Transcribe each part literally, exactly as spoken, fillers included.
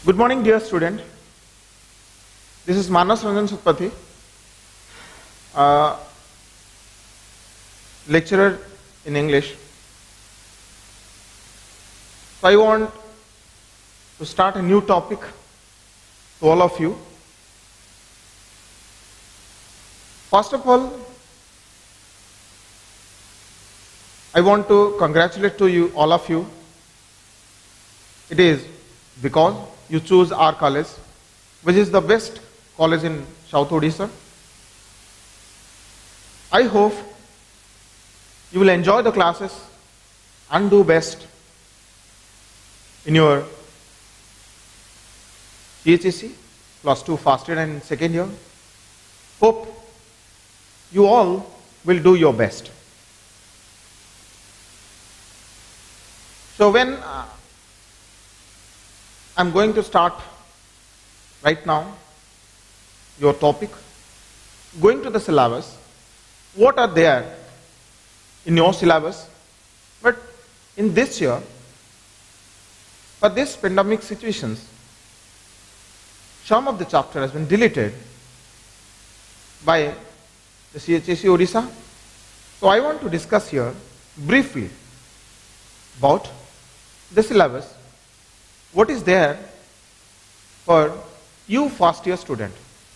Good morning, dear student. This is Manas Ranjan Satpathy, uh, lecturer in English. So I want to start a new topic to all of you. First of all, I want to congratulate to you, all of you. It is because you choose our college, which is the best college in South Odisha. I hope you will enjoy the classes and do best in your C H S C, plus two first year and second year. Hope you all will do your best. So when uh, I'm going to start right now your topic, going to the syllabus, what are there in your syllabus? But in this year, for this pandemic situations, some of the chapter has been deleted by the C H S C Odisha. So I want to discuss here briefly about the syllabus. What is there for you first year student?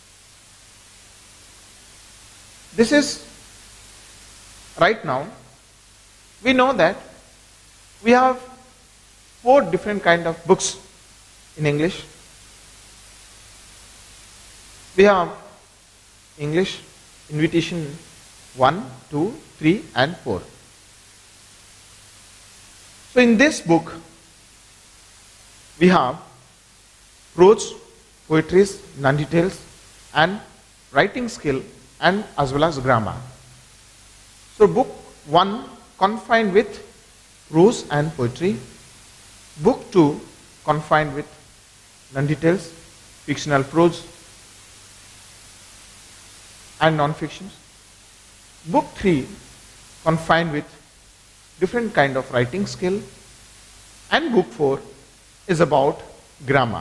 This is right now, we know that we have four different kind of books in English. We have English invitation one, two, three and four. So in this book, we have prose, poetries, non-details and writing skill and as well as grammar. So book one confined with prose and poetry. Book two confined with non-details, fictional prose and non-fictions. Book three confined with different kind of writing skill, and book four is about grammar.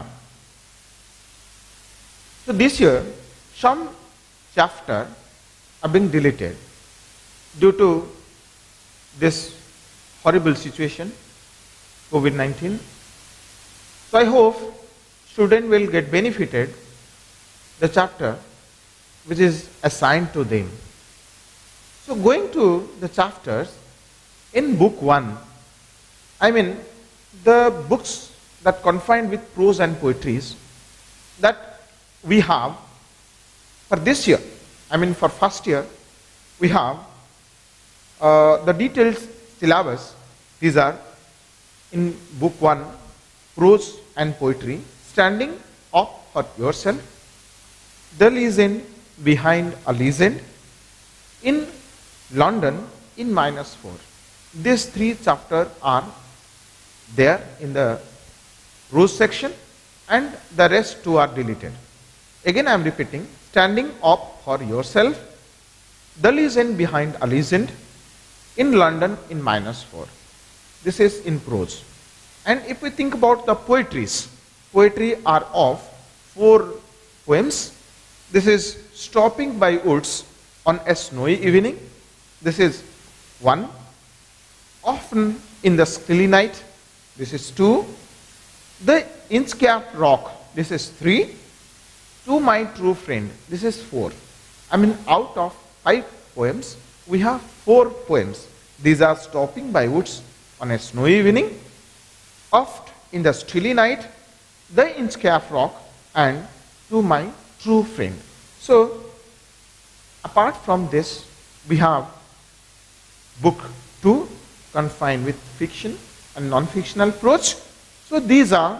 So this year, some chapter have been deleted due to this horrible situation, COVID nineteen. So I hope students will get benefited the chapter which is assigned to them. So going to the chapters in book one, I mean the books that confined with prose and poetries that we have for this year, I mean for first year, we have uh, the detailed syllabus. These are in book one, prose and poetry, standing up for yourself, the legend behind a legend, in London in minus four. These three chapters are there in the prose section and the rest two are deleted. Again I am repeating, standing up for yourself, the legend behind a legend, in London in minus four. This is in prose. And if we think about the poetries, poetry are of four poems. This is Stopping by Woods on a Snowy Evening. This is one. Often in the Stilly Night. This is two. The Inchcape Rock. This is three. To My True Friend. This is four. I mean out of five poems, we have four poems. These are Stopping by Woods on a Snowy Evening, Oft in the Stilly Night, The Inchcape Rock and To My True Friend. So apart from this, we have book two confined with fiction and non-fictional prose. So these are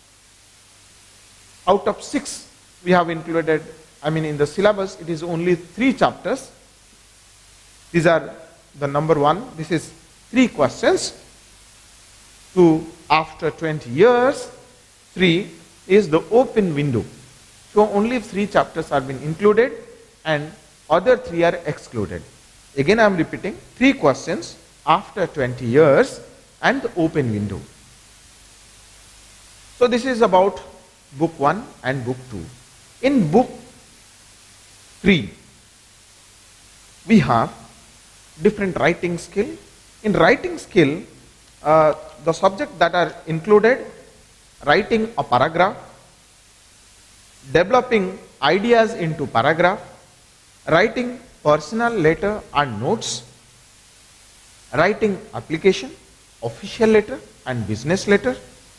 out of six we have included. I mean in the syllabus it is only three chapters. These are the number one. This is three questions. Two, after twenty years. Three is the open window. So only three chapters are been included and other three are excluded. Again I am repeating, three questions, after twenty years and the open window. So this is about book one and book two. In book three, we have different writing skill. In writing skill, uh, the subject that are included: writing a paragraph, developing ideas into paragraph, writing personal letter and notes, writing application, official letter and business letter,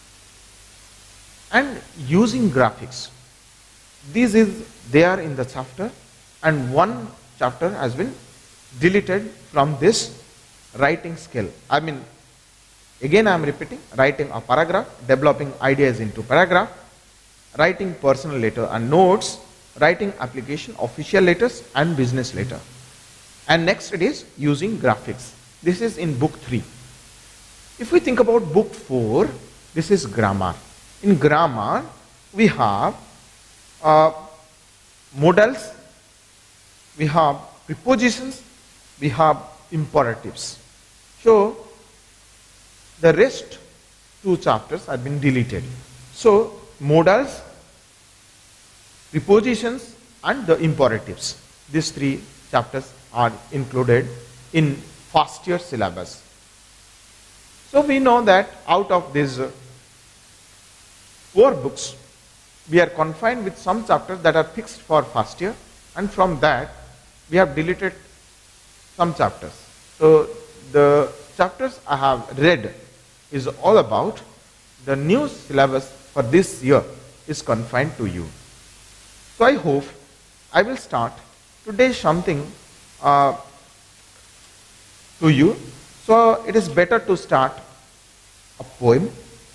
and using graphics. This is there in the chapter, and one chapter has been deleted from this writing skill. I mean, again I am repeating: writing a paragraph, developing ideas into paragraph, writing personal letter and notes, writing application, official letters and business letter. And next it is using graphics. This is in book three. If we think about book four, this is grammar. In grammar, we have uh, modals, we have prepositions, we have imperatives. So the rest two chapters have been deleted. So modals, prepositions and the imperatives, these three chapters are included in first year syllabus. So we know that out of these uh, four books, we are confined with some chapters that are fixed for first year, and from that we have deleted some chapters. So the chapters I have read is all about the new syllabus for this year is confined to you. So I hope I will start today something uh, to you. So it is better to start a poem.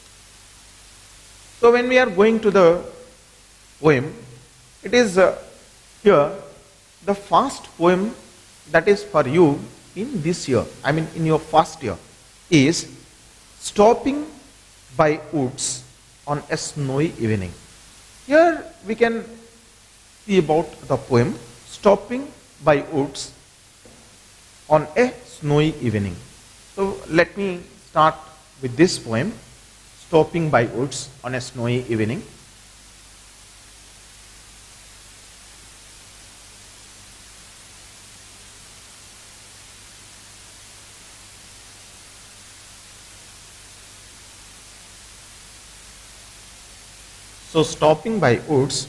So when we are going to the poem, it is uh, here the first poem that is for you in this year, I mean in your first year, is Stopping by Woods on a Snowy Evening. Here we can see about the poem Stopping by Woods on a Snowy Evening. So let me start with this poem, Stopping by Woods on a Snowy Evening. So stopping by woods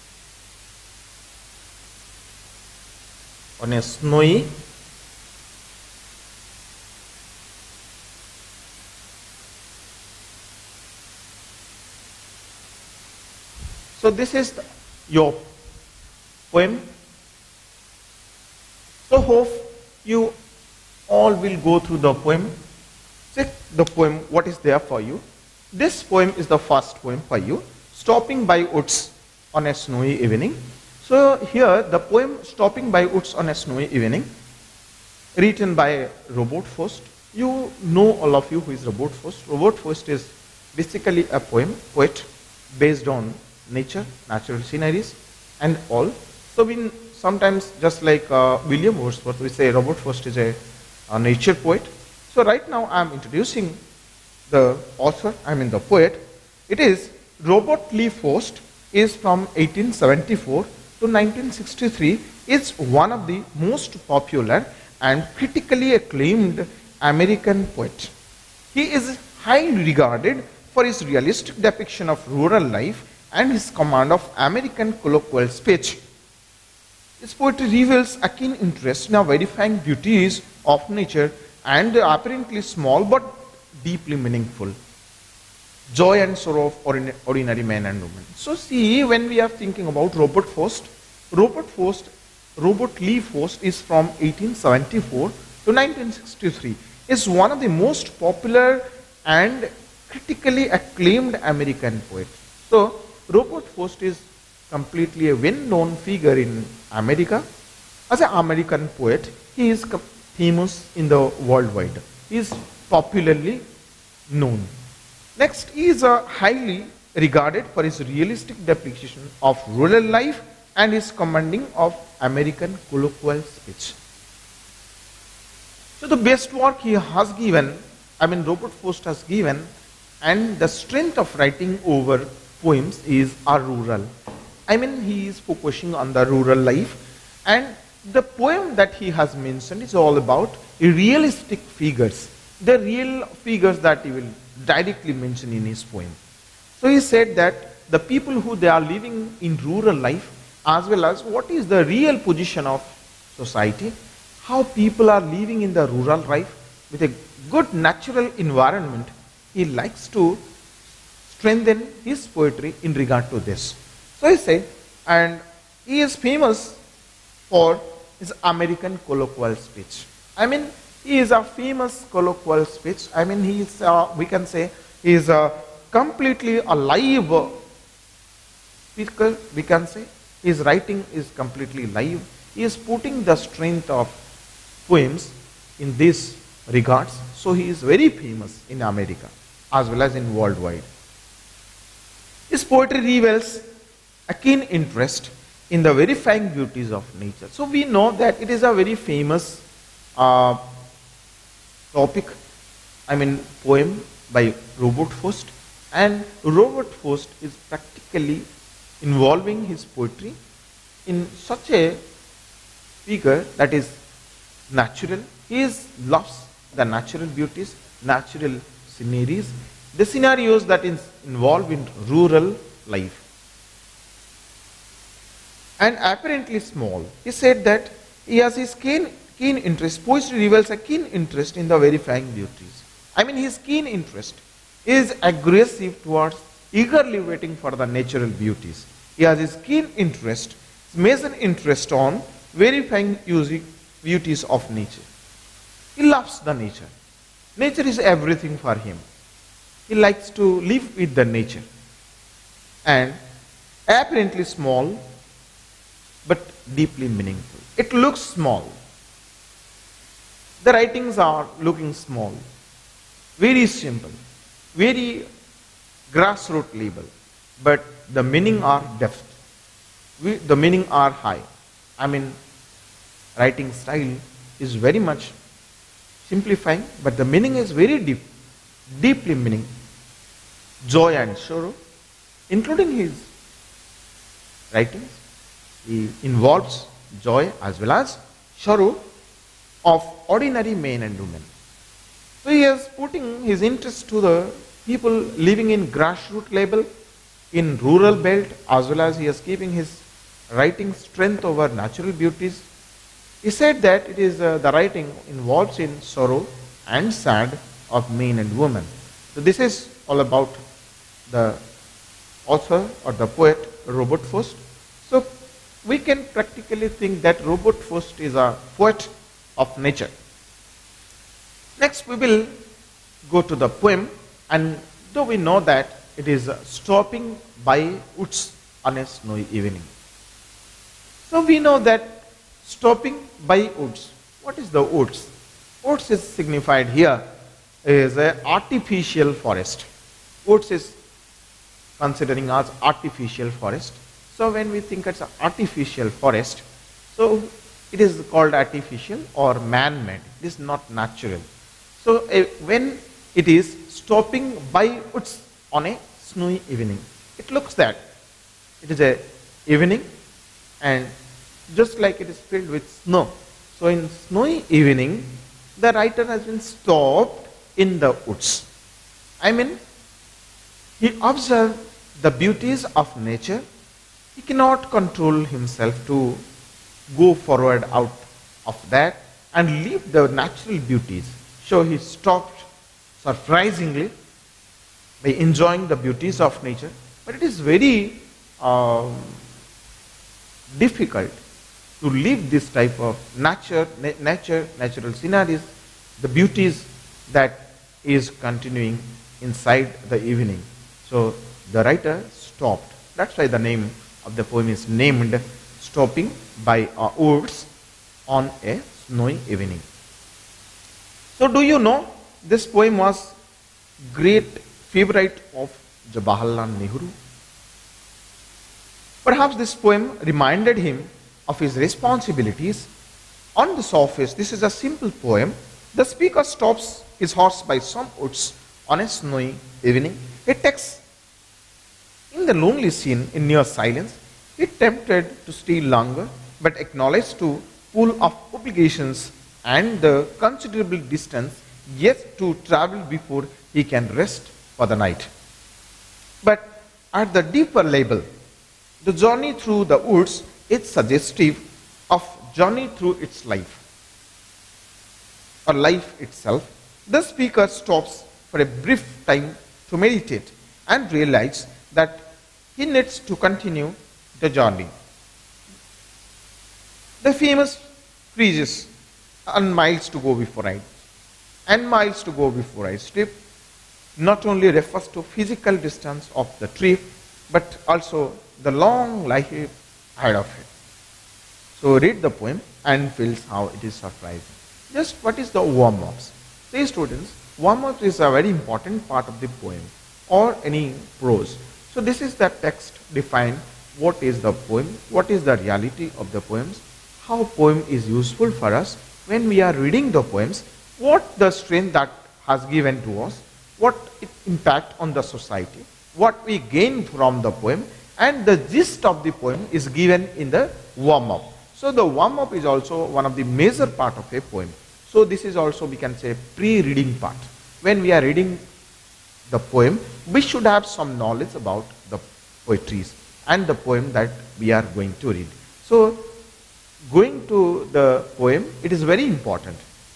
on a snowy So this is the, your poem. So hope you all will go through the poem, check the poem, what is there for you. This poem is the first poem for you, Stopping by Woods on a Snowy Evening. So here the poem Stopping by Woods on a Snowy Evening, written by Robert Frost. You know, all of you, who is Robert Frost. Robert Frost is basically a poem, poet based on nature, natural sceneries and all. So we sometimes, just like uh, William Wordsworth, we say Robert Frost is a, a nature poet. So right now I am introducing the author, I mean the poet. It is Robert Lee Frost, is from eighteen seventy-four to nineteen sixty-three, is one of the most popular and critically acclaimed American poet. He is highly regarded for his realistic depiction of rural life and his command of American colloquial speech. His poetry reveals a keen interest in the verifying beauties of nature and the apparently small but deeply meaningful joy and sorrow of ordinary men and women. So see, when we are thinking about Robert Frost, Robert Frost, Robert Lee Frost is from eighteen seventy-four to nineteen sixty-three, is one of the most popular and critically acclaimed American poets. So Robert Frost is completely a well-known figure in America. As an American poet, he is famous in the worldwide. He is popularly known. Next, he is uh, highly regarded for his realistic depiction of rural life and his commanding of American colloquial speech. So the best work he has given, I mean Robert Frost has given, and the strength of writing over poems is are rural. I mean, he is focusing on the rural life, and the poem that he has mentioned is all about realistic figures, the real figures that he will directly mention in his poem. So he said that the people who they are living in rural life, as well as what is the real position of society, how people are living in the rural life with a good natural environment, he likes to strengthen his poetry in regard to this. So he said, and he is famous for his American colloquial speech. I mean, he is a famous colloquial speech. I mean, he is, uh, we can say, he is a completely alive speaker, we can say. His writing is completely live. He is putting the strength of poems in this regards. So he is very famous in America as well as in worldwide. His poetry reveals a keen interest in the verifying beauties of nature. So we know that it is a very famous uh, topic, I mean poem by Robert Frost, and Robert Frost is practically involving his poetry in such a figure that is natural. He is, loves the natural beauties, natural sceneries, the scenarios that is involved in rural life. And apparently small. He said that he has his keen, keen interest, poetry reveals a keen interest in the verifying beauties. I mean, his keen interest is aggressive towards eagerly waiting for the natural beauties. He has his keen interest, major interest on verifying beauties of nature. He loves the nature. Nature is everything for him. He likes to live with the nature. And apparently small, but deeply meaningful. It looks small. The writings are looking small, very simple, very grassroots level, but the meaning are depth. We, the meaning are high. I mean, writing style is very much simplifying, but the meaning is very deep, deeply meaning. Joy and sorrow, including his writings, he involves joy as well as sorrow of ordinary men and women. So he is putting his interest to the people living in grassroots level, in rural belt, as well as he is keeping his writing strength over natural beauties. He said that it is uh, the writing involves in sorrow and sad of men and women. So this is all about the author or the poet Robert Frost. So we can practically think that Robert Frost is a poet of nature. Next we will go to the poem, and though we know that it is stopping by woods on a snowy evening. So we know that stopping by woods. What is the woods? Woods is signified here is an artificial forest. Woods is considering as artificial forest. So when we think it's an artificial forest, so it is called artificial or man-made. It is not natural. So uh, when it is stopping by woods on a snowy evening, it looks that it is a evening, and just like it is filled with snow. So in snowy evening, the writer has been stopped in the woods. I mean, he observed the beauties of nature. He cannot control himself to go forward out of that and leave the natural beauties. So he stopped surprisingly by enjoying the beauties of nature. But it is very um, difficult to leave this type of nature, na nature, natural scenarios, the beauties that is continuing inside the evening. So the writer stopped. That's why the name of the poem is named Stopping by uh, Woods on a Snowy Evening. So do you know this poem was great favorite of Jawaharlal Nehru? Perhaps this poem reminded him of his responsibilities. On the surface, this is a simple poem. The speaker stops his horse by some woods on a snowy evening. He takes In the lonely scene in near silence, he tempted to stay longer, but acknowledged to full of obligations and the considerable distance yet to travel before he can rest for the night. But at the deeper level, the journey through the woods is suggestive of journey through its life, or life itself. The speaker stops for a brief time to meditate and realize that he needs to continue the journey. The famous phrases, and miles to go before I, and miles to go before I sleep, not only refers to physical distance of the trip, but also the long life ahead of it. So read the poem and feels how it is surprising. Just what is the warm-ups? Say students, warm-up is a very important part of the poem or any prose. So this is the text define what is the poem, what is the reality of the poems, how poem is useful for us when we are reading the poems, what the strength that has given to us, what it impact on the society, what we gain from the poem, and the gist of the poem is given in the warm-up. So the warm-up is also one of the major part of a poem. So this is also, we can say, pre-reading part. When we are reading the poem, we should have some knowledge about the poetries and the poem that we are going to read. So going to the poem, it is very important.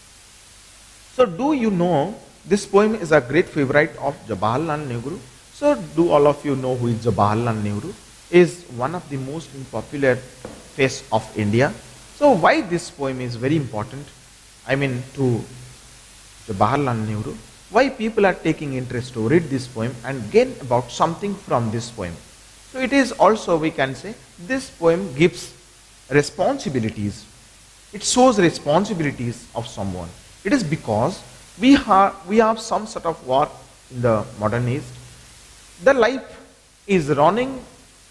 So do you know this poem is a great favorite of Jawaharlal Nehru? So do all of you know who is Jawaharlal Nehru? Is one of the most popular face of India. So why this poem is very important? I mean to Jawaharlal Nehru. Why people are taking interest to read this poem and gain about something from this poem. So it is also, we can say, this poem gives responsibilities. It shows responsibilities of someone. It is because we have, we have some sort of war in the modern age. The life is running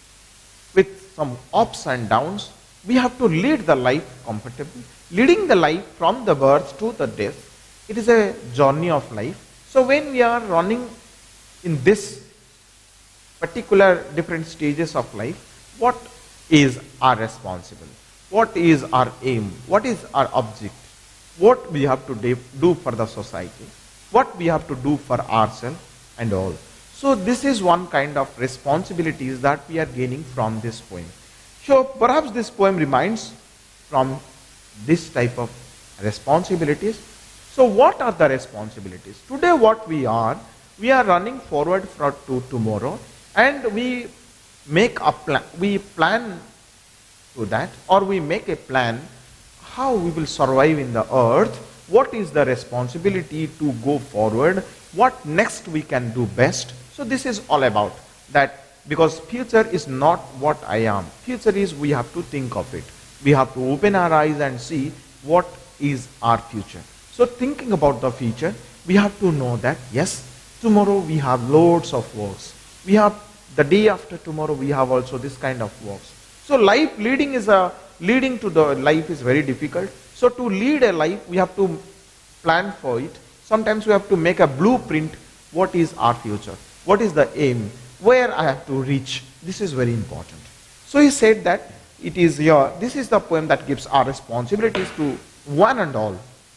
with some ups and downs. We have to lead the life comfortably. Leading the life from the birth to the death, it is a journey of life. So when we are running in this particular different stages of life, what is our responsibility? What is our aim? What is our object? What we have to do for the society? What we have to do for ourselves and all. So this is one kind of responsibilities that we are gaining from this poem. So perhaps this poem reminds from this type of responsibilities. So what are the responsibilities? Today what we are, we are running forward for to tomorrow, and we make a plan, we plan to that, or we make a plan how we will survive in the earth, what is the responsibility to go forward, what next we can do best. So this is all about that, because future is not what I am. Future is, we have to think of it. We have to open our eyes and see what is our future. So thinking about the future, we have to know that yes, tomorrow we have loads of works. We have the day after tomorrow, we have also this kind of works. So life leading is a, leading to the life is very difficult. So to lead a life, we have to plan for it. Sometimes we have to make a blueprint. What is our future? What is the aim? Where I have to reach? This is very important. So he said that it is your, this is the poem that gives our responsibilities to one and all.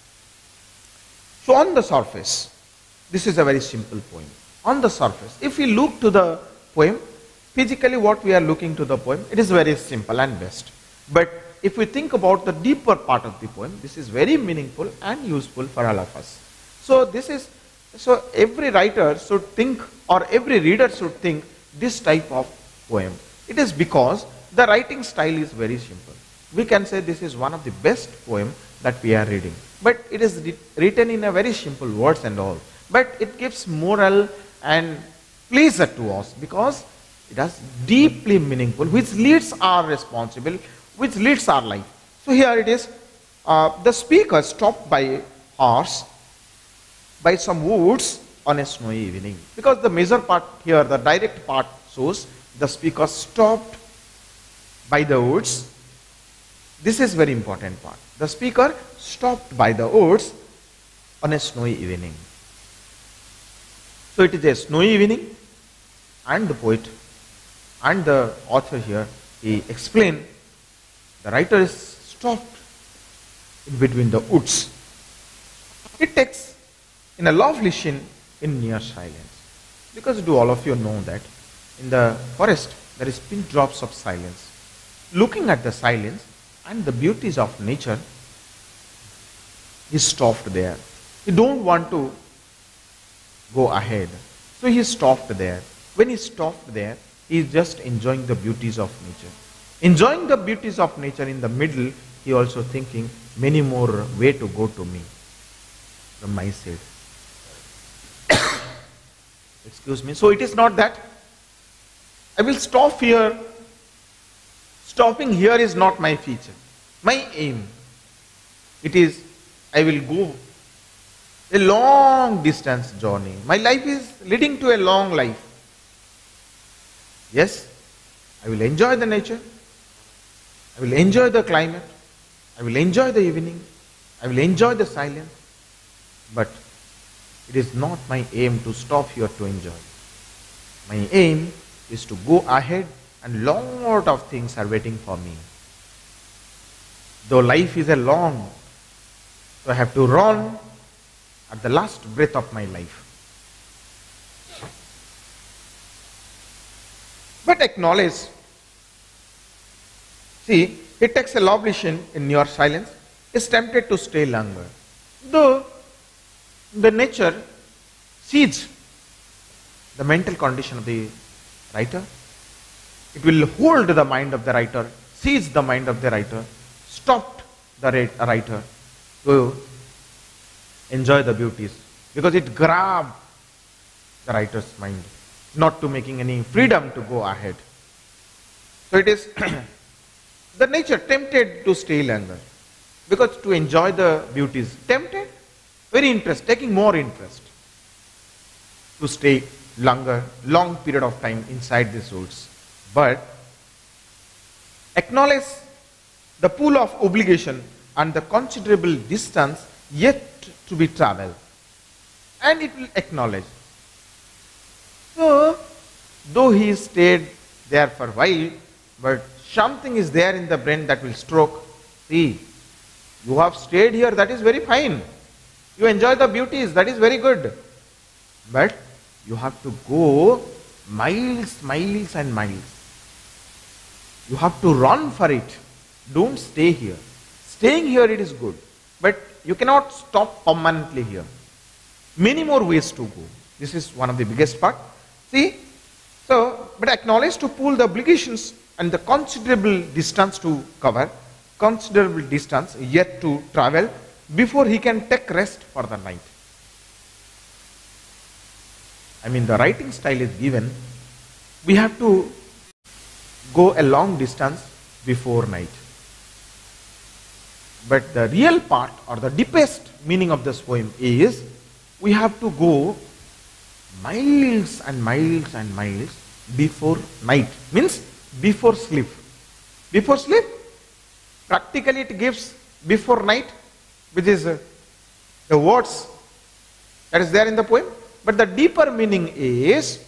So on the surface, this is a very simple poem. On the surface, if we look to the poem, physically what we are looking to the poem, it is very simple and best. But if we think about the deeper part of the poem, this is very meaningful and useful for all of us. So this is, so every writer should think, or every reader should think this type of poem. It is because the writing style is very simple. We can say this is one of the best poem that we are reading. But it is written in a very simple words and all. But it gives moral and pleasure to us because it is deeply meaningful, which leads our responsibility, which leads our life. So here it is, uh, the speaker stopped by horse by some woods on a snowy evening. Because the major part here, the direct part shows the speaker stopped by the woods. This is very important part. The speaker stopped by the woods on a snowy evening. So it is a snowy evening and the poet And the author here, he explained, the writer is stopped in between the woods. It takes in a lovely scene in near silence. Because do all of you know that in the forest there is pin drops of silence. Looking at the silence and the beauties of nature, he stopped there. He don't want to go ahead. So he stopped there. When he stopped there, he is just enjoying the beauties of nature. Enjoying the beauties of nature in the middle, he also thinking many more way to go to me from my side. Excuse me. So it is not that I will stop here. Stopping here is not my feature. My aim. It is I will go a long distance journey. My life is leading to a long life. Yes, I will enjoy the nature. I will enjoy the climate. I will enjoy the evening. I will enjoy the silence. But it is not my aim to stop here to enjoy. My aim is to go ahead, and lot of things are waiting for me. Though life is a long, so I have to run at the last breath of my life. But acknowledge, see, it takes a lovely scene in your silence, is tempted to stay longer. Though the nature sees the mental condition of the writer, it will hold the mind of the writer, seize the mind of the writer, stopped the writer to enjoy the beauties, because it grabbed the writer's mind, not to making any freedom to go ahead. So it is the nature tempted to stay longer, because to enjoy the beauties, tempted, very interest, taking more interest to stay longer, long period of time inside these woods. But acknowledge the pool of obligation and the considerable distance yet to be traveled, and it will acknowledge. So, though he stayed there for a while, but something is there in the brain that will stroke. See, you have stayed here, that is very fine. You enjoy the beauties, that is very good. But you have to go miles, miles and miles. You have to run for it. Don't stay here. Staying here, it is good. But you cannot stop permanently here. Many more ways to go. This is one of the biggest part. See, so, but acknowledge to pull the obligations and the considerable distance to cover, considerable distance yet to travel before he can take rest for the night. I mean, the writing style is given. We have to go a long distance before night. But the real part or the deepest meaning of this poem is we have to go miles and miles and miles before night. Means before sleep. Before sleep, practically it gives before night, which is uh, the words that is there in the poem. But the deeper meaning is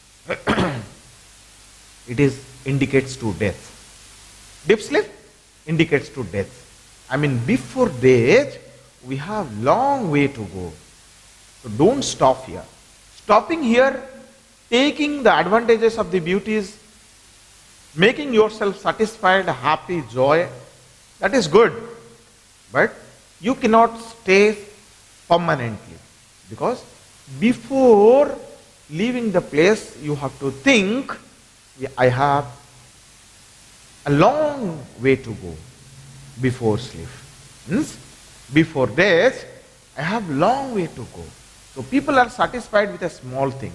it is indicates to death. Deep sleep indicates to death. I mean, before death, we have long way to go. So don't stop here. Stopping here, taking the advantages of the beauties, making yourself satisfied, happy, joy, that is good. But you cannot stay permanently, because before leaving the place, you have to think, I have a long way to go before sleep. Means before death, I have long way to go. So people are satisfied with the small things.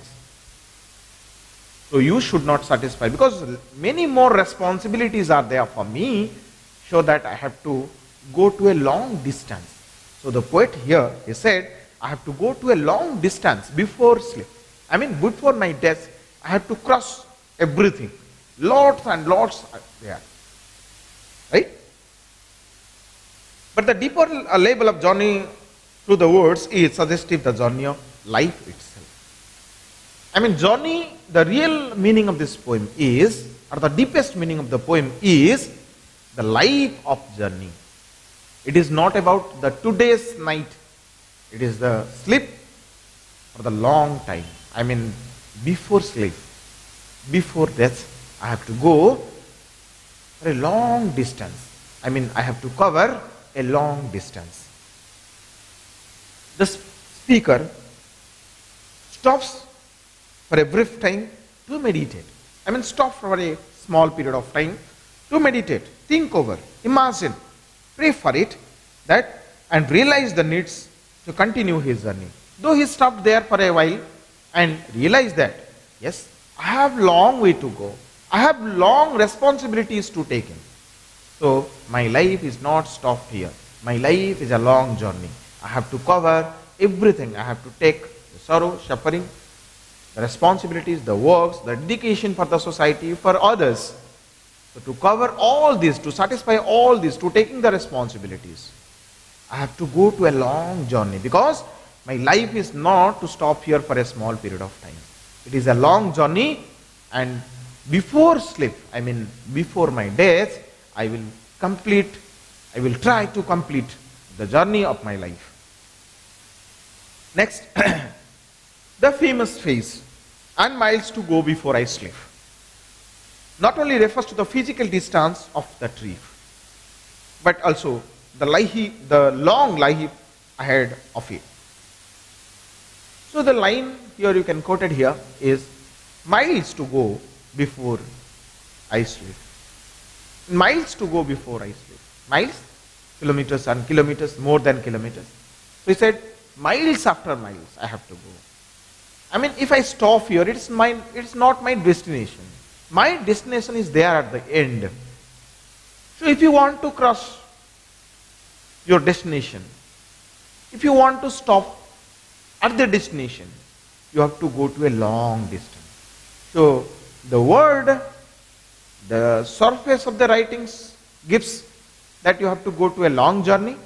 So you should not satisfy, because many more responsibilities are there for me, so that I have to go to a long distance. So the poet here, he said, I have to go to a long distance before sleep. I mean, before my death, I have to cross everything. Lots and lots are there. Right? But the deeper label of journey through the words is suggestive the journey of life itself. I mean, journey, the real meaning of this poem is, or the deepest meaning of the poem is, the life of journey. It is not about the today's night. It is the sleep or the long time. I mean, before sleep, before death, I have to go for a long distance. I mean, I have to cover a long distance. The speaker stops for a brief time to meditate. I mean, stop for a small period of time to meditate, think over, imagine, pray for it, that, and realize the needs to continue his journey. Though he stopped there for a while and realized that, yes, I have long way to go. I have long responsibilities to take in. So my life is not stopped here. My life is a long journey. I have to cover everything. I have to take the sorrow, suffering, the responsibilities, the works, the dedication for the society, for others. So to cover all this, to satisfy all this, to taking the responsibilities, I have to go to a long journey, because my life is not to stop here for a small period of time. It is a long journey, and before sleep, I mean before my death, I will complete, I will try to complete the journey of my life. Next, the famous phrase, and miles to go before I sleep, not only refers to the physical distance of the trip, but also the, life, the long life ahead of it. So the line here you can quote it here is, miles to go before I sleep. Miles to go before I sleep. Miles, kilometers and kilometers, more than kilometers. So he said, miles after miles I have to go. I mean, if I stop here, it's my, it's not my destination. My destination is there at the end. So if you want to cross your destination, if you want to stop at the destination, you have to go to a long distance. So the word, the surface of the writings gives that you have to go to a long journey,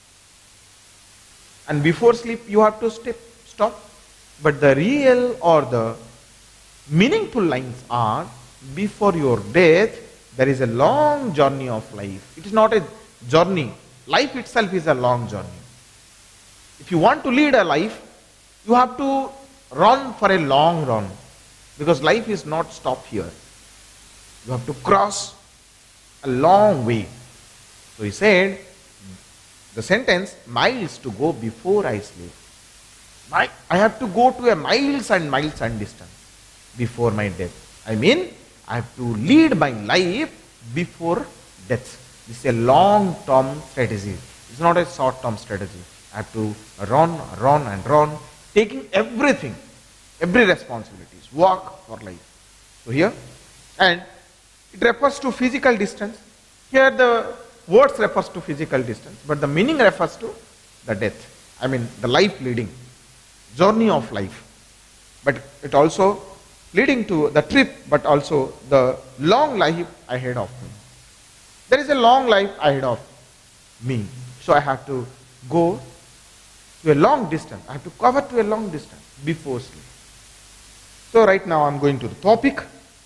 and before sleep you have to step, stop. But the real or the meaningful lines are, before your death there is a long journey of life. It is not a journey. Life itself is a long journey. If you want to lead a life, you have to run for a long run, because life is not stopped here. You have to cross a long way. So he said, the sentence, miles to go before I sleep. My, I have to go to a miles and miles and distance before my death. I mean, I have to lead my life before death. This is a long-term strategy. It's not a short-term strategy. I have to run, run and run, taking everything, every responsibilities, work for life. So here, and it refers to physical distance. Here the words refers to physical distance, but the meaning refers to the death. I mean the life leading, journey of life. But it also leading to the trip, but also the long life ahead of me. There is a long life ahead of me. So I have to go to a long distance. I have to cover to a long distance before sleep. So right now I'm going to the topic.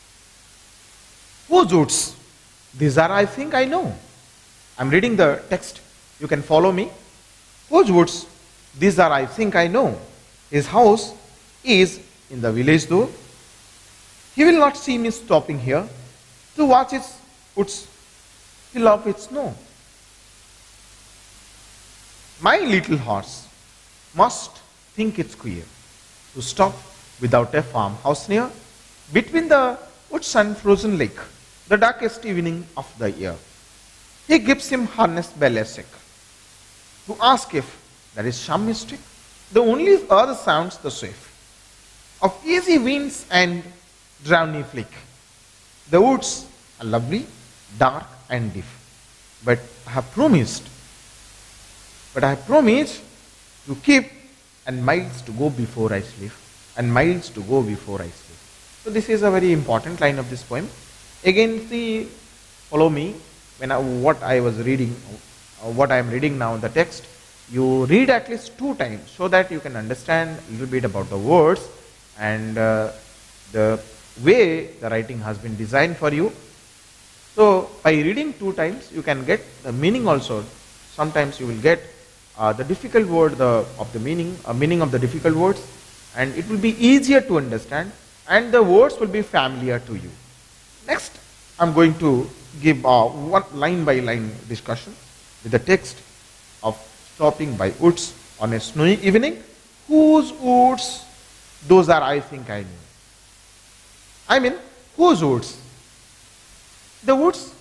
Whose woods? These are, I think I know. I'm reading the text. You can follow me. Whose woods? These are, I think I know. His house is in the village though. He will not see me stopping here to watch its woods fill up with snow. My little horse must think it's queer to stop without a farmhouse near, between the woods and frozen lake, the darkest evening of the year. He gives him harness bell sick to ask if there is some mistake. The only other sounds the swift of easy winds and drowny flick. The woods are lovely, dark and deep, but I have promised, but I have promised to keep, and miles to go before I sleep, and miles to go before I sleep. So this is a very important line of this poem. Again, see, follow me when I, what I was reading, uh, what I am reading now in the text. You read at least two times so that you can understand a little bit about the words and uh, the way the writing has been designed for you. So by reading two times, you can get the meaning also. Sometimes you will get uh, the difficult word the, of the meaning, uh, meaning of the difficult words, and it will be easier to understand, and the words will be familiar to you. Next, I'm going to give uh, one line by line discussion with the text of stopping by woods on a snowy evening. Whose woods? Those are, I think I knew. I mean, whose woods? The woods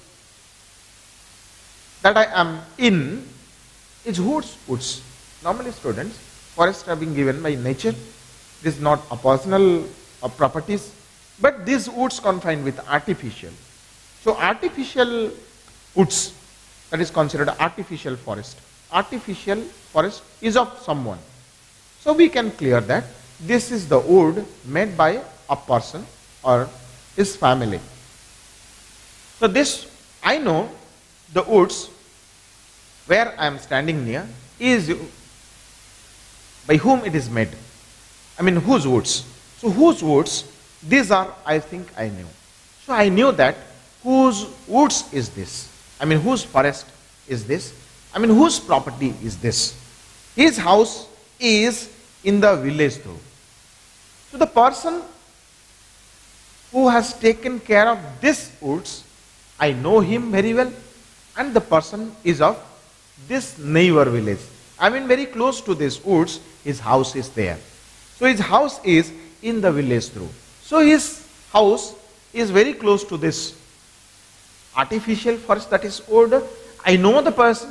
that I am in is whose woods? Normally students, forests have been given by nature. This is not a personal uh, properties, but these woods confined with artificial. So artificial woods, that is considered artificial forest. Artificial forest is of someone. So we can clear that this is the wood made by a person or his family. So this, I know the woods where I am standing near is by whom it is made. I mean, whose woods? So whose woods? These are, I think I knew. So I knew that whose woods is this? I mean, whose forest is this? I mean, whose property is this? His house is in the village though. So the person who has taken care of this woods, I know him very well, and the person is of this neighbor village. I mean, very close to this woods, his house is there. So his house is in the village through. So his house is very close to this artificial forest, that is wood. I know the person,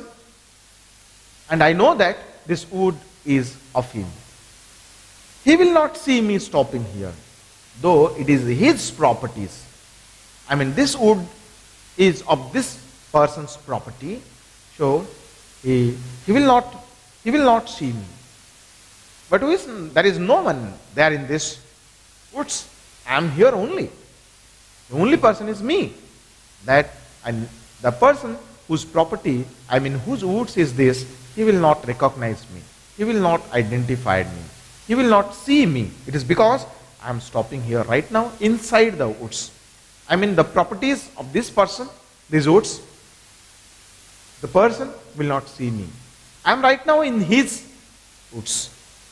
and I know that this wood is of him. He will not see me stopping here, though it is his properties. I mean, this wood is of this person's property, so he, he will not he will not see me. But who is, there is no one there in this woods. I am here only. The only person is me. That and the person whose property, I mean whose woods is this, he will not recognize me. He will not identify me. He will not see me. It is because I am stopping here right now inside the woods. I mean the properties of this person, these woods, the person will not see me. I am right now in his woods.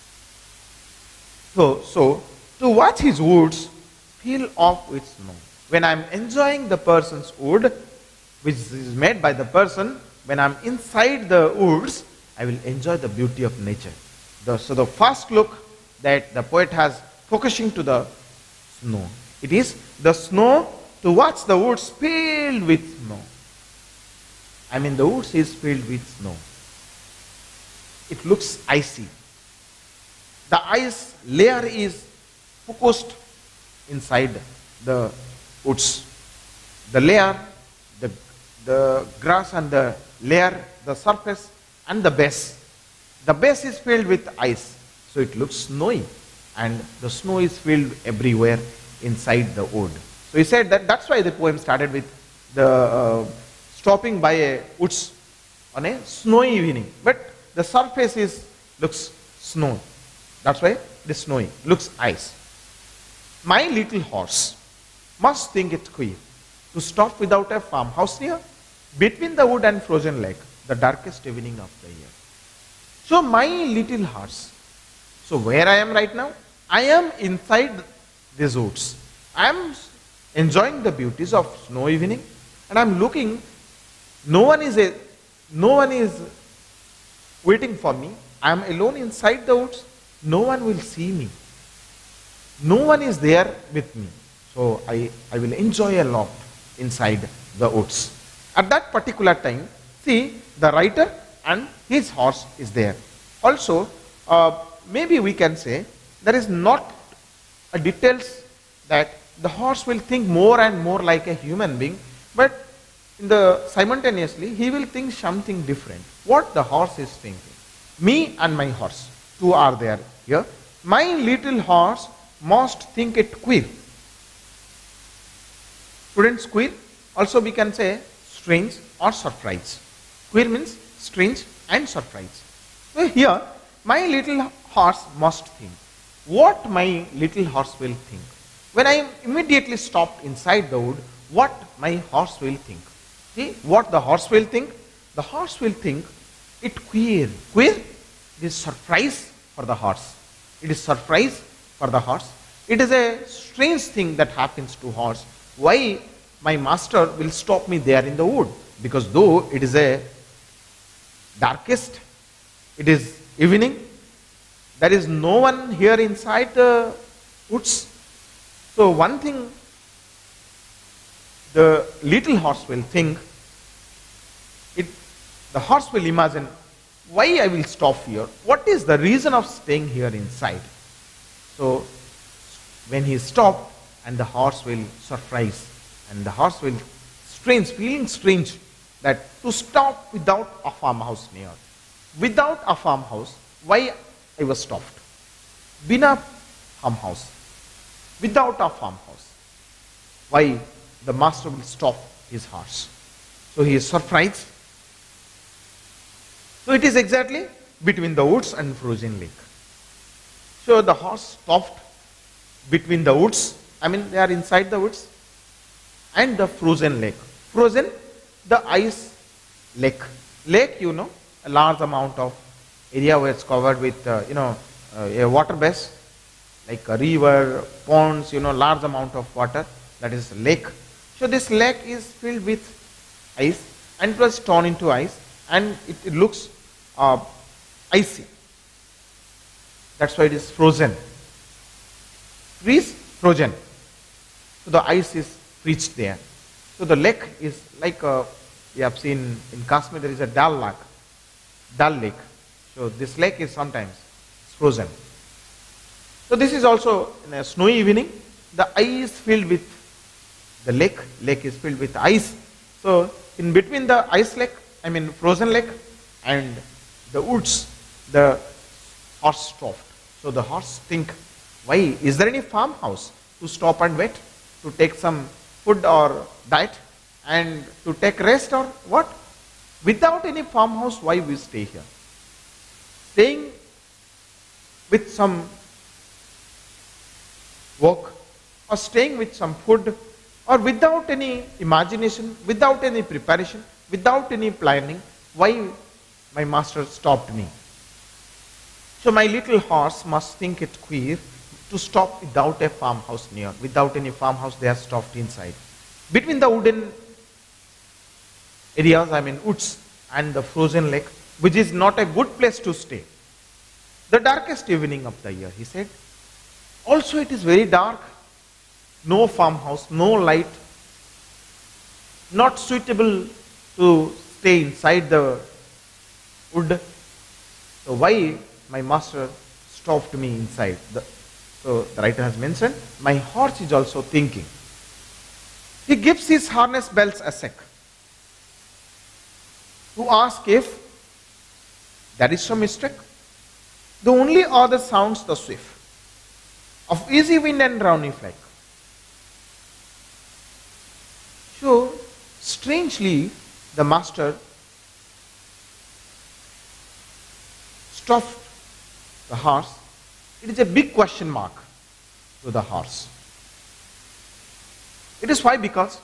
So, so to watch his woods fill off with snow. When I am enjoying the person's wood, which is made by the person, when I am inside the woods, I will enjoy the beauty of nature. The, so the first look that the poet has focusing to the snow. It is the snow, to watch the woods filled with snow. I mean the woods is filled with snow. It looks icy. The ice layer is focused inside the woods. The layer, the, the grass and the layer, the surface and the base. The base is filled with ice, so it looks snowy, and the snow is filled everywhere inside the wood. So he said that that's why the poem started with the uh, stopping by a woods on a snowy evening. But the surface is looks snow. That's why it is snowy, looks ice. My little horse must think it queer to stop without a farmhouse near, between the wood and frozen lake, the darkest evening of the year. So my little horse, so where I am right now, I am inside these woods. I am enjoying the beauties of snow evening, and I am looking, no one is a, no one is waiting for me. I am alone inside the woods. No one will see me. No one is there with me. So I, I will enjoy a lot inside the woods. At that particular time, see, the writer and his horse is there. Also, uh, maybe we can say there is not a details that the horse will think more and more like a human being, but in the simultaneously he will think something different. What the horse is thinking. Me and my horse, two are there here. My little horse must think it queer. Students, queer also we can say strange or surprise. Queer means strange and surprise. So here, my little horse must think. what my little horse will think. When I immediately stopped inside the wood, what my horse will think. See, what the horse will think? The horse will think, it queer. Queer? It is surprise for the horse. It is surprise for the horse. It is a strange thing that happens to horse. Why my master will stop me there in the wood? Because though it is a darkest, it is evening, there is no one here inside the woods. So one thing the little horse will think, it, the horse will imagine, why I will stop here? What is the reason of staying here inside? So when he stopped, and the horse will surprise, and the horse will strange, feeling strange that to stop without a farmhouse near. Without a farmhouse, why I was stopped? Bina farmhouse. Without a farmhouse, why the master will stop his horse? So he is surprised. So it is exactly between the woods and frozen lake. So the horse stopped between the woods, I mean they are inside the woods, and the frozen lake. Frozen, the ice lake. Lake, you know, a large amount of area where it's covered with, uh, you know, uh, a water base, like a river, ponds, you know, large amount of water, that is lake. So this lake is filled with ice, and it was torn into ice, and it, it looks uh, icy. That's why it is frozen. Freeze, frozen. So the ice is freezed there. So the lake is like, uh, you have seen in Kashmir there is a Dal Lake. Dal Lake. So this lake is sometimes frozen. So this is also in a snowy evening. The ice filled with the lake. Lake is filled with ice. So in between the ice lake, I mean frozen lake, and the woods, the horse stopped. So the horse think, why? Is there any farmhouse to stop and wait, to take some food or diet, and to take rest or what? Without any farmhouse, why we stay here? Staying with some work, or staying with some food, or without any imagination, without any preparation, without any planning, why my master stopped me? So my little horse must think it queer to stop without a farmhouse near. Without any farmhouse, they are stopped inside. Between the wooden areas, I mean woods, and the frozen lake, which is not a good place to stay. The darkest evening of the year, he said. Also it is very dark, no farmhouse, no light, not suitable to stay inside the wood. So why my master stopped me inside? The, so the writer has mentioned, my horse is also thinking. He gives his harness bells a sec to ask if there is some mistake. The only other sounds the swift of easy wind and browny flight. So, strangely, the master stopped the horse. It is a big question mark to the horse. It is why? Because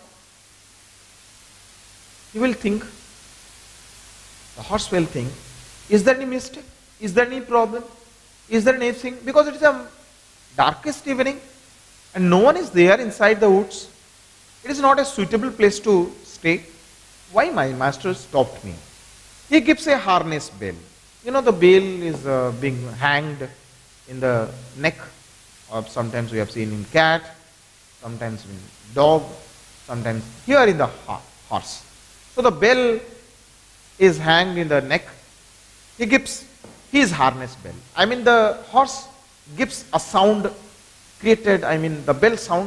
he will think, the horse will think, is there any mistake? Is there any problem? Is there anything? Because it is a darkest evening and no one is there inside the woods. It is not a suitable place to stay. Why my master stopped me? He gives a harness bell. You know, the bell is uh, being hanged in the neck, or sometimes we have seen in cat, sometimes in dog, sometimes here in the horse. So the bell is hanged in the neck. He gives his harness bell. I mean the horse gives a sound created, I mean the bell sound,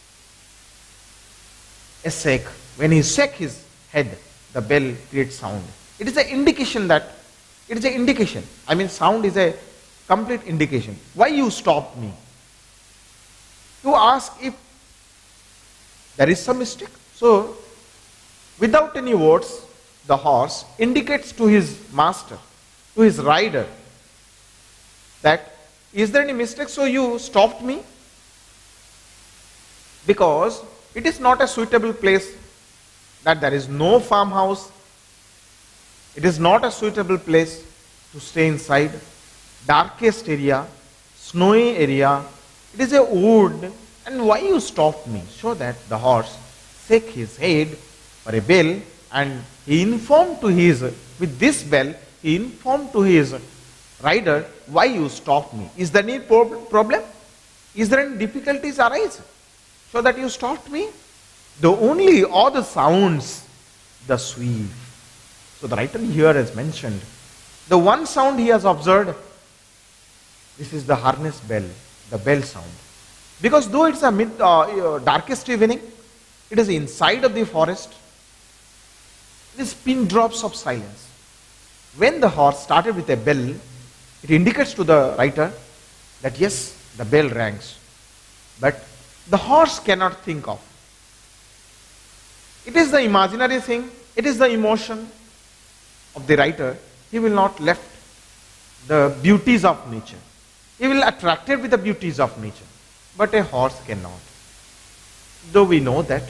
a shake. When he shake his head, the bell creates sound. It is an indication that, it is an indication. I mean sound is a complete indication. Why you stopped me? To ask if there is some mistake. So without any words, the horse indicates to his master, to his rider, that Is there any mistake? So you stopped me? Because it is not a suitable place, that there is no farmhouse. It is not a suitable place to stay inside. Darkest area, snowy area. It is a wood. And why you stopped me? So that the horse shook his head for a bell, and he informed to his, with this bell, he informed to his rider, why you stopped me? Is there any problem? Is there any difficulties arise? So that you stopped me? The only other sounds, the sweep. So the writer here has mentioned, the one sound he has observed, this is the harness bell, the bell sound. Because though it's a mid, uh, darkest evening, it is inside of the forest, it is pin drops of silence. When the horse started with a bell, it indicates to the writer that yes, the bell rings, but the horse cannot think of. It is the imaginary thing, it is the emotion of the writer. He will not left the beauties of nature. He will attracted with the beauties of nature. But a horse cannot. Though we know that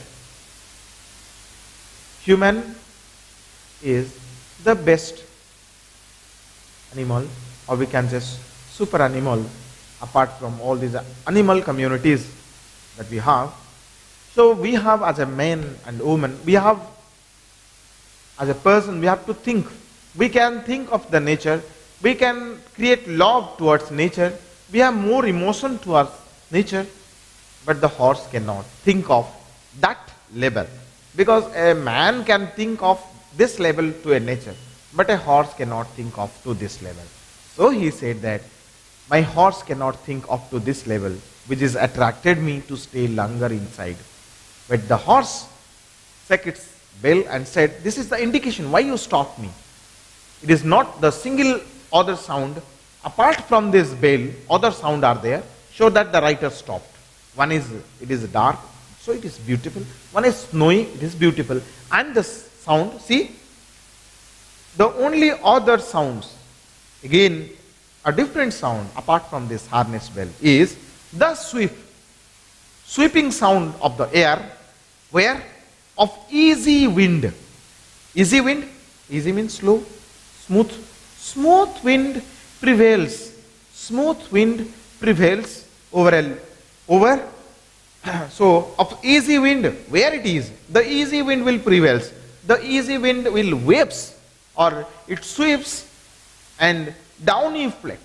human is the best animal, or we can say super animal, apart from all these animal communities that we have. So we have, as a man and woman, we have, as a person, we have to think. We can think of the nature. We can create love towards nature. We have more emotion towards nature. But the horse cannot think of that level. Because a man can think of this level to a nature, but a horse cannot think of to this level. So he said that my horse cannot think of to this level, which is attracted me to stay longer inside. But the horse shook its bell and said, this is the indication why you stopped me. It is not the single other sound. Apart from this bell, other sound are there, so that the writer stopped. One is, it is dark, so it is beautiful. One is snowy, it is beautiful. And the sound, see, the only other sounds, again, a different sound apart from this harness bell, is the sweep, sweeping sound of the air, where of easy wind. Easy wind, easy means slow, smooth. Smooth wind prevails. Smooth wind prevails over a, over. So of easy wind, where it is, the easy wind will prevail. The easy wind will waves, or it sweeps, and downy fleck.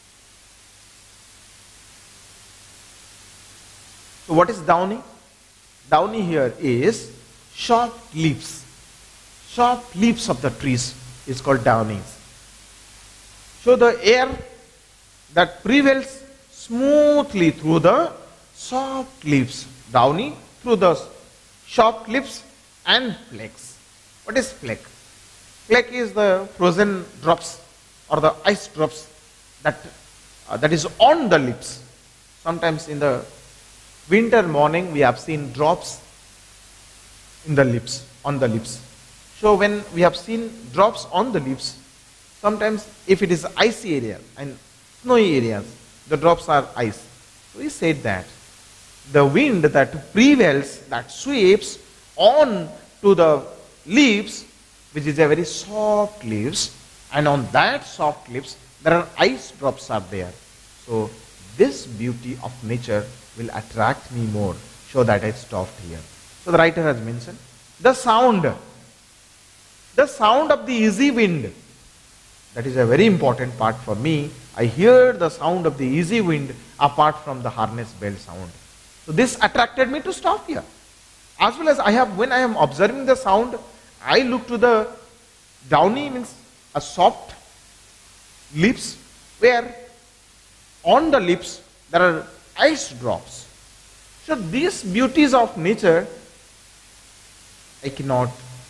So what is downy? Downy here is sharp leaves. Sharp leaves of the trees is called downies. So the air that prevails smoothly through the soft leaves, downy, through the sharp leaves and flakes. What is flake? Flake is the frozen drops or the ice drops that uh, that is on the lips. Sometimes in the winter morning we have seen drops in the lips, on the lips. So when we have seen drops on the lips, sometimes if it is icy area and snowy areas, the drops are ice. We said that the wind that prevails, that sweeps on to the leaves, which is a very soft leaves, and on that soft leaves there are ice drops are there. So this beauty of nature will attract me more, so that I stopped here. So the writer has mentioned the sound, the sound of the easy wind. That is a very important part for me. I hear the sound of the easy wind apart from the harness bell sound. So this attracted me to stop here. As well as I have, when I am observing the sound, I look to the downy, means a soft lips, where on the lips there are ice drops. So these beauties of nature I cannot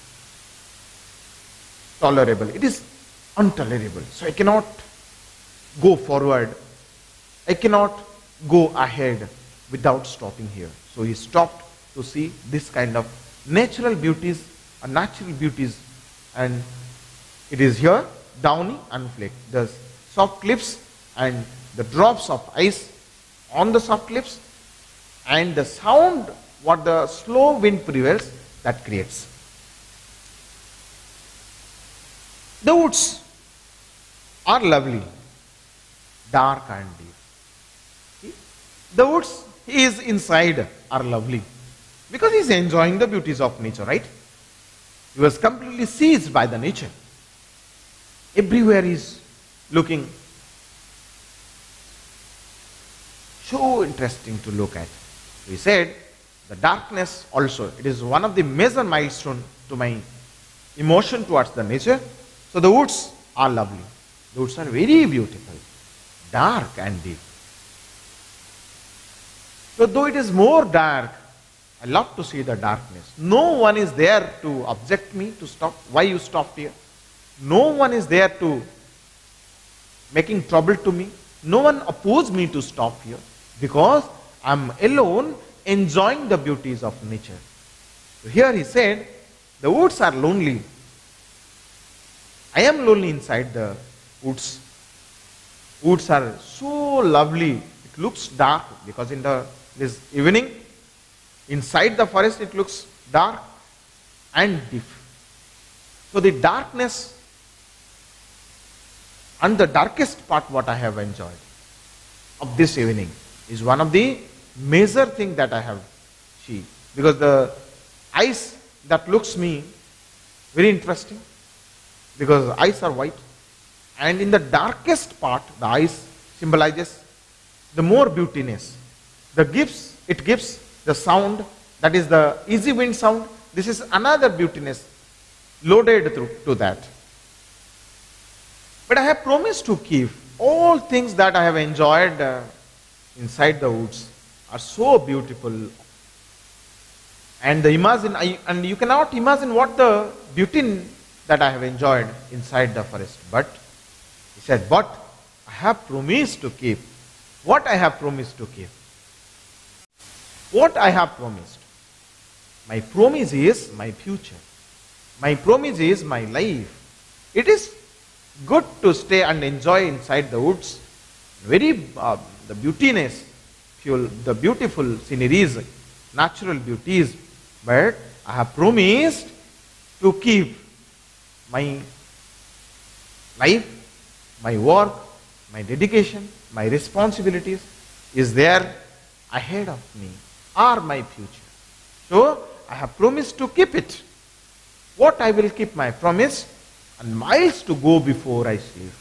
tolerable. It is intolerable. So I cannot go forward. I cannot go ahead without stopping here. So he stopped to see this kind of natural beauties, uh, natural beauties, and it is here downy and flake. The soft lips and the drops of ice on the soft cliffs and the sound what the slow wind prevails that creates. The woods are lovely, dark and deep. The woods he is inside are lovely because he is enjoying the beauties of nature, right? He was completely seized by the nature. Everywhere he is looking. So interesting to look at. He said, the darkness also, it is one of the major milestones to my emotion towards the nature. So the woods are lovely. The woods are very beautiful, dark and deep. So though it is more dark, I love to see the darkness. No one is there to object me to stop. Why you stopped here? No one is there to making trouble to me. No one opposed me to stop here because I am alone enjoying the beauties of nature. So here he said, the woods are lonely. I am lonely inside the woods. Woods are so lovely. It looks dark because in the this evening, inside the forest it looks dark and deep. So the darkness and the darkest part what I have enjoyed of this evening is one of the major thing that I have seen, because the eyes that looks me very interesting because eyes are white, and in the darkest part the eyes symbolizes the more beautiness. The gives it gives the sound, that is the easy wind sound. This is another beautiness loaded through to that. But I have promised to keep all things that I have enjoyed uh, inside the woods are so beautiful, and the imagine I, and you cannot imagine what the beauty that I have enjoyed inside the forest. But he said, but I have promised to keep what I have promised to keep. What I have promised. My promise is my future. My promise is my life. It is good to stay and enjoy inside the woods. Very uh, the beautiness, the beautiful sceneries, natural beauties. But I have promised to keep my life, my work, my dedication, my responsibilities is there ahead of me, are my future. So I have promised to keep it. What I will keep my promise, and miles to go before I sleep.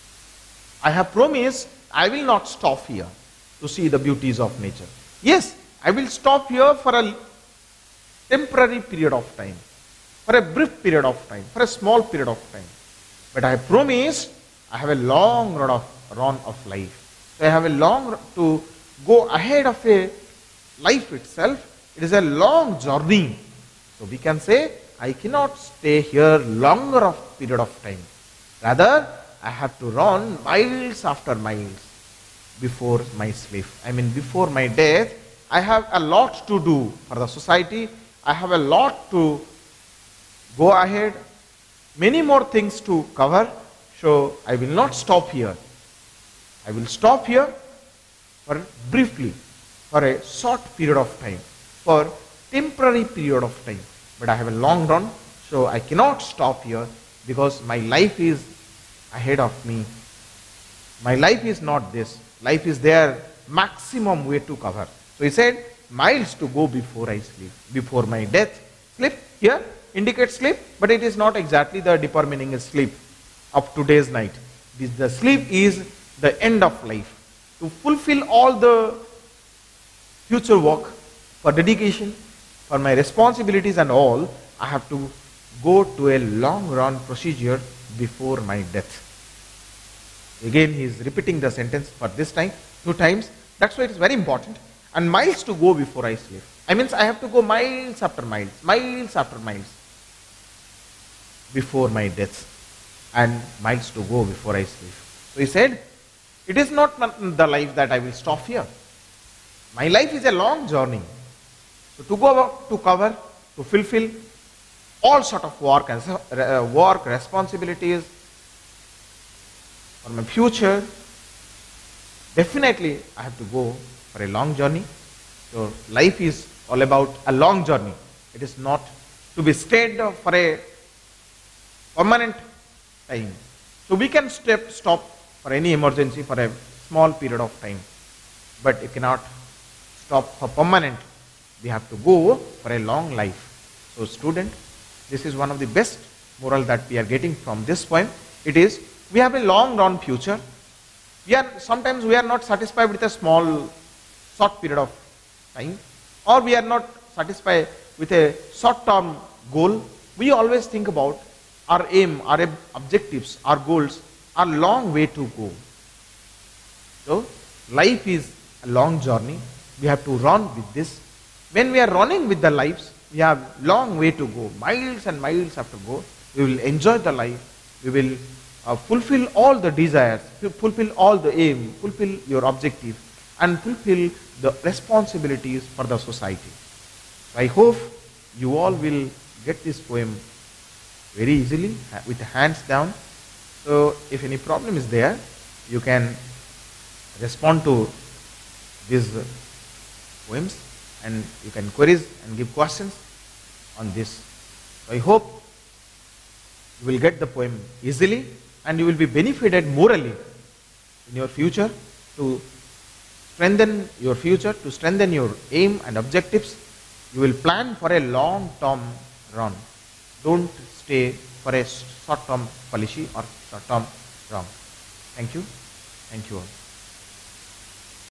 I have promised I will not stop here to see the beauties of nature. Yes, I will stop here for a temporary period of time, for a brief period of time, for a small period of time. But I promise I have a long run of, run of life. So I have a long to go ahead of a life itself. It is a long journey. So we can say I cannot stay here longer of period of time. Rather, I have to run miles after miles before my sleep. I mean, before my death, I have a lot to do for the society. I have a lot to go ahead, many more things to cover. So I will not stop here. I will stop here for briefly, for a short period of time, for temporary period of time. But I have a long run, so I cannot stop here because my life is ahead of me. My life is not this. Life is there, maximum way to cover. So he said, miles to go before I sleep, before my death. Sleep here indicates sleep, but it is not exactly the deeper meaning is sleep of today's night. This, the sleep is the end of life. To fulfill all the future work, for dedication, for my responsibilities and all, I have to go to a long run procedure before my death. Again, he is repeating the sentence for this time, two times. That's why it is very important. And miles to go before I sleep. I mean, I have to go miles after miles, miles after miles before my death, and miles to go before I sleep. So he said, it is not the life that I will stop here. My life is a long journey. So to go to cover, to fulfill all sort of work, and uh, work responsibilities for my future, definitely I have to go for a long journey. So life is all about a long journey. It is not to be stayed for a permanent time. So we can step, stop for any emergency for a small period of time, but you cannot stop for permanent. We have to go for a long life. So student, this is one of the best moral that we are getting from this poem. It is, we have a long run future. We are, sometimes we are not satisfied with a small, short period of time, or we are not satisfied with a short term goal. We always think about our aim, our objectives, our goals are long way to go. So life is a long journey. We have to run with this. When we are running with the lives, we have long way to go. Miles and miles have to go. We will enjoy the life. We will uh, fulfill all the desires, fulfill all the aim, fulfill your objective, and fulfill the responsibilities for the society. I hope you all will get this poem very easily with the hands down. So if any problem is there, you can respond to these poems and you can queries and give questions on this. So I hope you will get the poem easily and you will be benefited morally in your future to strengthen your future, to strengthen your aim and objectives. You will plan for a long term run. Don't stay for a short term policy or short term run. Thank you. Thank you all.